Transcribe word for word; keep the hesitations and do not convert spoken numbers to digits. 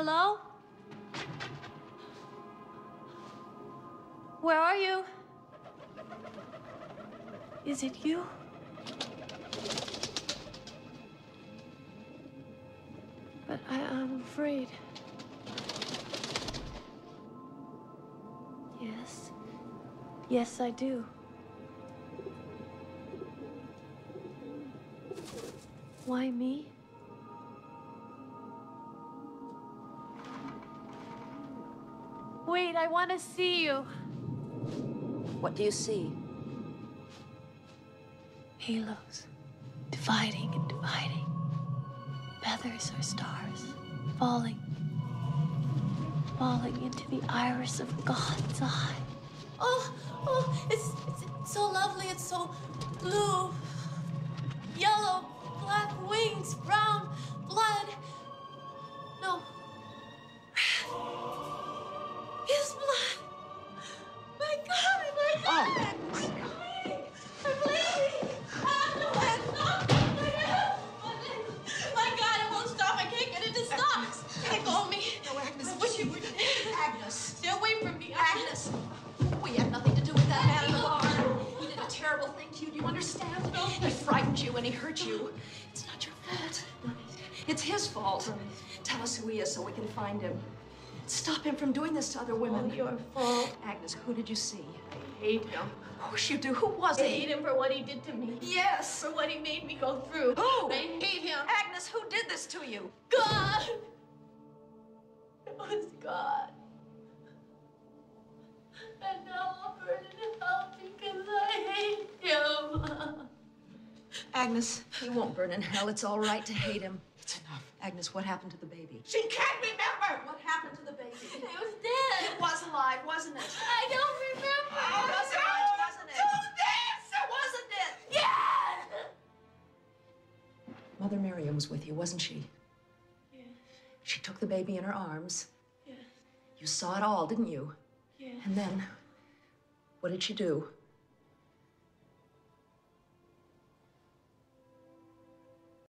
Hello? Where are you? Is it you? But I am afraid. Yes. Yes, I do. Why me? Wait, I want to see you. What do you see? Halos, dividing and dividing. Feathers or stars, falling, falling into the iris of God's eye. Oh, oh, it's, it's, it's so lovely. It's so blue, yellow, black wings, brown, blood. No. His blood. My God, my God. Oh, my God. I'm bleeding. My God, it won't stop. I can't get it to stop. Let go of me. No, Agnes. I wish you would. Agnes. Stay away from me. Agnes. We had nothing to do with that man in the barn. He did a terrible thing to you. Do you understand? No. He frightened you and he hurt you. It's not your fault. It's his fault. Tell us who he is so we can find him. Stop him from doing this to other women. All your fault. Agnes, who did you see? I hate him. Of course you do. Who was I he? hate him for what he did to me. Yes. For what he made me go through. Who? I hate him. Agnes, who did this to you? God! It was God. And now I'll burn in hell because I hate him. Agnes, he won't burn in hell. It's all right to hate him. It's enough. Agnes, what happened to the baby? She can't remember! What happened to the baby? It was dead. It was alive, wasn't it? I don't remember. Oh, it was alive, wasn't it? Do this! Wasn't it? Yes! Mother Miriam was with you, wasn't she? Yes. She took the baby in her arms. Yes. You saw it all, didn't you? Yes. And then, what did she do?